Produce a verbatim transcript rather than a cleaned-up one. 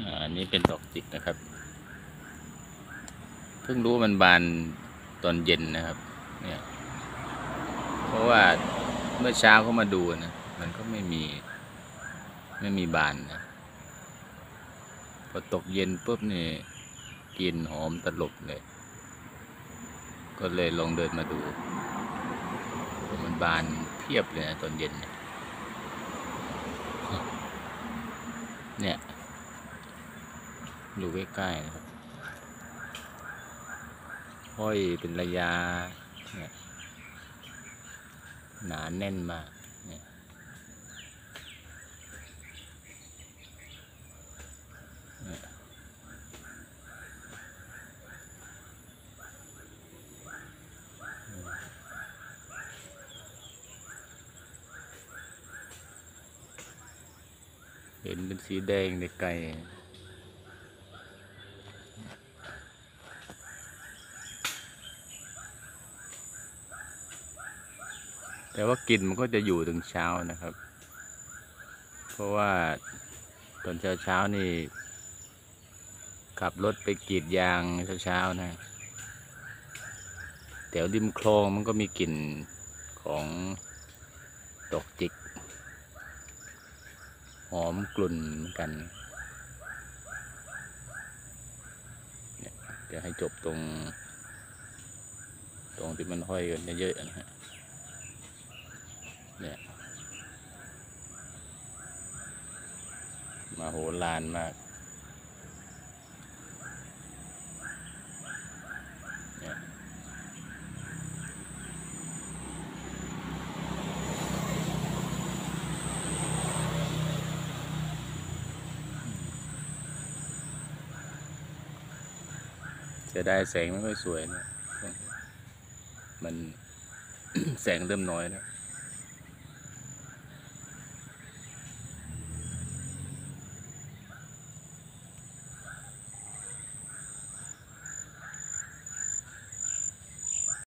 อันนี้เป็นดอกจิกนะครับเพิ่งรู้มันบานตอนเย็นนะครับเนี่ยเพราะว่าเมื่อเช้าเขามาดูนะมันก็ไม่มีไม่มีบานนะพอตกเย็นปุ๊บนี่กลิ่นหอมตลบเลยก็เลยลองเดินมาดูมันบานเพียบเลยนะตอนเย็นเนี่ยอยู่ใกล้ๆนะครับห้อยเป็นระยะเนี่ยหนาแน่นมากเนี่ยเห็นเป็นสีแดงในไกลแต่ว่ากลิ่นมันก็จะอยู่ถึงเช้านะครับเพราะว่าตอนเช้าเช้านี่ขับรถไปกรีดยางเช้าเช้านะแถวริมคลองมันก็มีกลิ่นของดอกจิกหอมกลุ่นเหมือนกันเนี่ยเดี๋ยวให้จบตรงตรงที่มันห้อยกันเยอะๆนะฮะเนี่ยมาโหฬารมากเนี่ยจะได้แสงไม่ค่อยสวยนะมัน แสงเริ่มน้อยแล้ว